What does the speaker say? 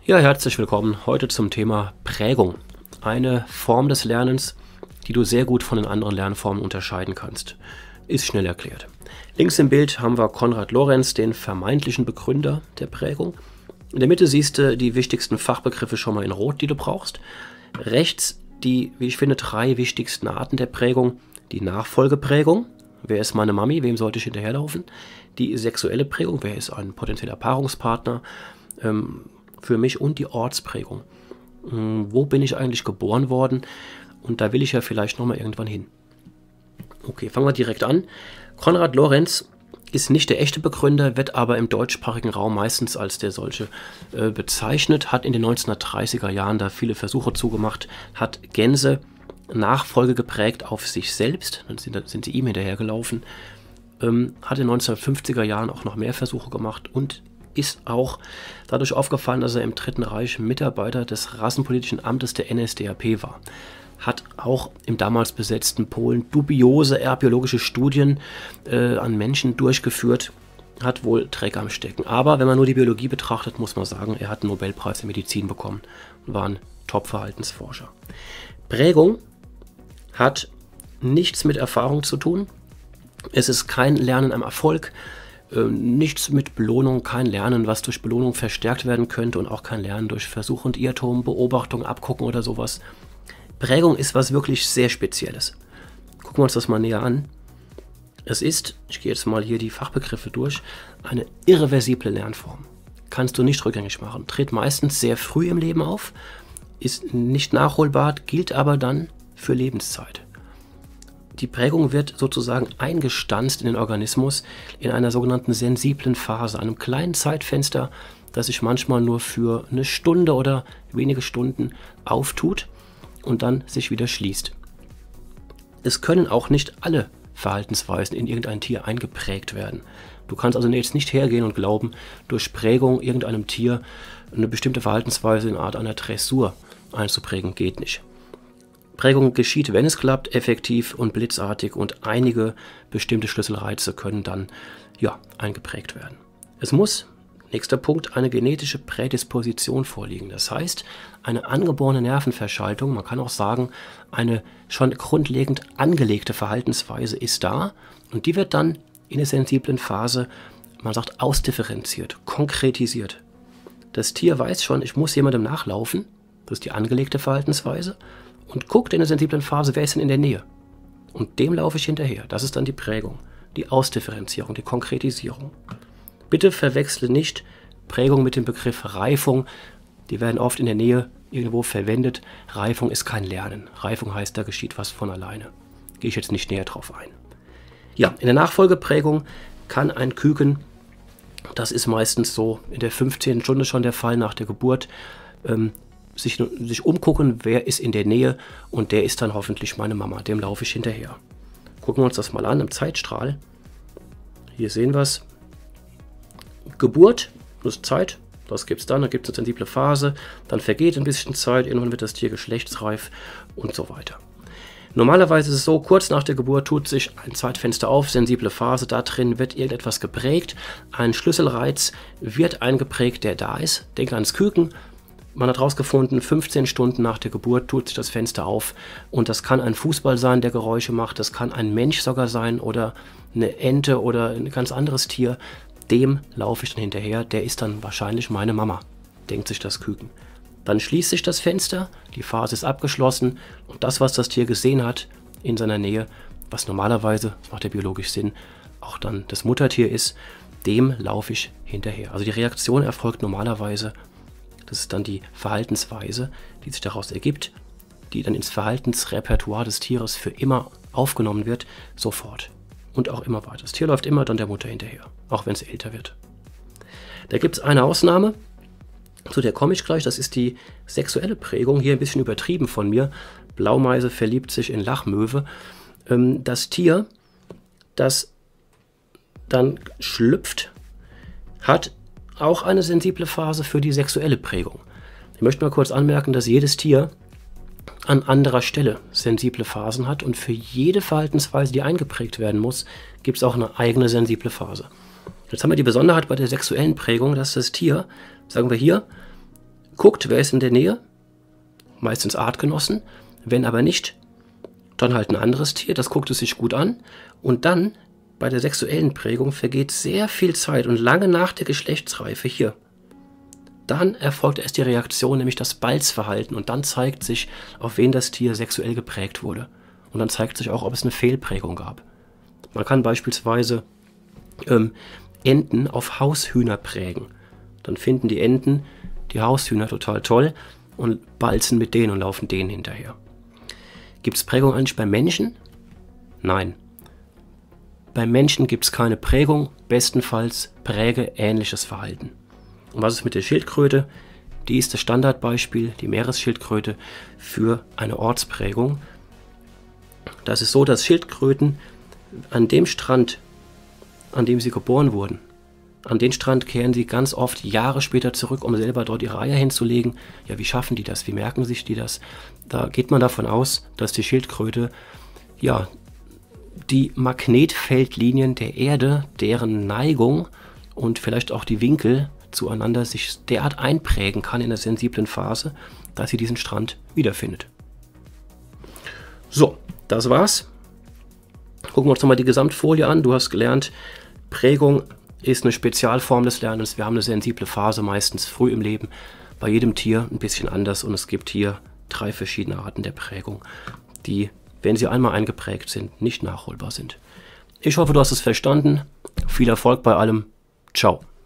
Ja, herzlich willkommen heute zum Thema Prägung. Eine Form des Lernens, die du sehr gut von den anderen Lernformen unterscheiden kannst. Ist schnell erklärt. Links im Bild haben wir Konrad Lorenz, den vermeintlichen Begründer der Prägung. In der Mitte siehst du die wichtigsten Fachbegriffe schon mal in Rot, die du brauchst. Rechts die, wie ich finde, 3 wichtigsten Arten der Prägung. Die Nachfolgeprägung. Wer ist meine Mami? Wem sollte ich hinterherlaufen? Die sexuelle Prägung. Wer ist ein potenzieller Paarungspartner für mich? Und die Ortsprägung. Wo bin ich eigentlich geboren worden? Und da will ich ja vielleicht nochmal irgendwann hin. Okay, fangen wir direkt an. Konrad Lorenz ist nicht der echte Begründer, wird aber im deutschsprachigen Raum meistens als der solche bezeichnet, hat in den 1930er Jahren da viele Versuche zugemacht, hat Gänse Nachfolge geprägt auf sich selbst, dann sind sie ihm hinterhergelaufen, hat in den 1950er Jahren auch noch mehr Versuche gemacht und ist auch dadurch aufgefallen, dass er im Dritten Reich Mitarbeiter des Rassenpolitischen Amtes der NSDAP war. Hat auch im damals besetzten Polen dubiose erbbiologische Studien an Menschen durchgeführt, hat wohl Dreck am Stecken. Aber wenn man nur die Biologie betrachtet, muss man sagen, er hat einen Nobelpreis in Medizin bekommen und war ein Top-Verhaltensforscher. Prägung hat nichts mit Erfahrung zu tun. Es ist kein Lernen am Erfolg, nichts mit Belohnung, kein Lernen, was durch Belohnung verstärkt werden könnte und auch kein Lernen durch Versuch und Irrtum, Beobachtung, Abgucken oder sowas. Prägung ist was wirklich sehr Spezielles. Gucken wir uns das mal näher an. Es ist, ich gehe jetzt mal hier die Fachbegriffe durch, eine irreversible Lernform. Kannst du nicht rückgängig machen. Tritt meistens sehr früh im Leben auf, ist nicht nachholbar, gilt aber dann für Lebenszeit. Die Prägung wird sozusagen eingestanzt in den Organismus in einer sogenannten sensiblen Phase, einem kleinen Zeitfenster, das sich manchmal nur für eine Stunde oder wenige Stunden auftut und dann sich wieder schließt. Es können auch nicht alle Verhaltensweisen in irgendein Tier eingeprägt werden. Du kannst also jetzt nicht hergehen und glauben, durch Prägung irgendeinem Tier eine bestimmte Verhaltensweise in Art einer Dressur einzuprägen, geht nicht. Prägung geschieht, wenn es klappt, effektiv und blitzartig und einige bestimmte Schlüsselreize können dann eingeprägt werden. Es muss, nächster Punkt, eine genetische Prädisposition vorliegen. Das heißt, eine angeborene Nervenverschaltung, man kann auch sagen, eine schon grundlegend angelegte Verhaltensweise ist da und die wird dann in der sensiblen Phase, man sagt, ausdifferenziert, konkretisiert. Das Tier weiß schon, ich muss jemandem nachlaufen, das ist die angelegte Verhaltensweise, und guckt in der sensiblen Phase, wer ist denn in der Nähe? Und dem laufe ich hinterher. Das ist dann die Prägung, die Ausdifferenzierung, die Konkretisierung. Bitte verwechsle nicht Prägung mit dem Begriff Reifung. Die werden oft in der Nähe irgendwo verwendet. Reifung ist kein Lernen. Reifung heißt, da geschieht was von alleine. Gehe ich jetzt nicht näher drauf ein. Ja, in der Nachfolgeprägung kann ein Küken, das ist meistens so in der 15. Stunde schon der Fall nach der Geburt, sich umgucken, wer ist in der Nähe und der ist dann hoffentlich meine Mama. Dem laufe ich hinterher. Gucken wir uns das mal an im Zeitstrahl. Hier sehen wir es. Geburt, das ist Zeit, das gibt es dann gibt es eine sensible Phase, dann vergeht ein bisschen Zeit, irgendwann wird das Tier geschlechtsreif und so weiter. Normalerweise ist es so, kurz nach der Geburt tut sich ein Zeitfenster auf, sensible Phase, da drin wird irgendetwas geprägt, ein Schlüsselreiz wird eingeprägt, der da ist. Denke ans Küken, man hat herausgefunden, 15 Stunden nach der Geburt tut sich das Fenster auf und das kann ein Fußball sein, der Geräusche macht, das kann ein Mensch sogar sein oder eine Ente oder ein ganz anderes Tier. Dem laufe ich dann hinterher, der ist dann wahrscheinlich meine Mama, denkt sich das Küken. Dann schließt sich das Fenster, die Phase ist abgeschlossen und das, was das Tier gesehen hat in seiner Nähe, was normalerweise, das macht ja biologisch Sinn, auch dann das Muttertier ist, dem laufe ich hinterher. Also die Reaktion erfolgt normalerweise, das ist dann die Verhaltensweise, die sich daraus ergibt, die dann ins Verhaltensrepertoire des Tieres für immer aufgenommen wird, sofort. Und auch immer weiter. Das Tier läuft immer dann der Mutter hinterher, auch wenn es älter wird. Da gibt es eine Ausnahme, zu der komme ich gleich, das ist die sexuelle Prägung, hier ein bisschen übertrieben von mir. Blaumeise verliebt sich in Lachmöwe. Das Tier, das dann schlüpft, hat auch eine sensible Phase für die sexuelle Prägung. Ich möchte mal kurz anmerken, dass jedes Tier an anderer Stelle sensible Phasen hat und für jede Verhaltensweise, die eingeprägt werden muss, gibt es auch eine eigene sensible Phase. Jetzt haben wir die Besonderheit bei der sexuellen Prägung, dass das Tier, sagen wir hier, guckt, wer ist in der Nähe, meistens Artgenossen, wenn aber nicht, dann halt ein anderes Tier, das guckt es sich gut an und dann bei der sexuellen Prägung vergeht sehr viel Zeit und lange nach der Geschlechtsreife hier. Dann erfolgt erst die Reaktion, nämlich das Balzverhalten und dann zeigt sich, auf wen das Tier sexuell geprägt wurde. Und dann zeigt sich auch, ob es eine Fehlprägung gab. Man kann beispielsweise Enten auf Haushühner prägen. Dann finden die Enten die Haushühner total toll und balzen mit denen und laufen denen hinterher. Gibt es Prägung eigentlich bei Menschen? Nein. Beim Menschen gibt es keine Prägung, bestenfalls prägeähnliches Verhalten. Und was ist mit der Schildkröte? Die ist das Standardbeispiel, die Meeresschildkröte, für eine Ortsprägung. Das ist so, dass Schildkröten an dem Strand, an dem sie geboren wurden, an den Strand kehren sie ganz oft Jahre später zurück, um selber dort ihre Eier hinzulegen. Ja, wie schaffen die das? Wie merken sich die das? Da geht man davon aus, dass die Schildkröte, ja, die Magnetfeldlinien der Erde, deren Neigung und vielleicht auch die Winkel zueinander sich derart einprägen kann in der sensiblen Phase, dass sie diesen Strand wiederfindet. So, das war's. Gucken wir uns nochmal die Gesamtfolie an. Du hast gelernt, Prägung ist eine Spezialform des Lernens. Wir haben eine sensible Phase, meistens früh im Leben, bei jedem Tier ein bisschen anders und es gibt hier 3 verschiedene Arten der Prägung, die, wenn sie einmal eingeprägt sind, nicht nachholbar sind. Ich hoffe, du hast es verstanden. Viel Erfolg bei allem. Ciao.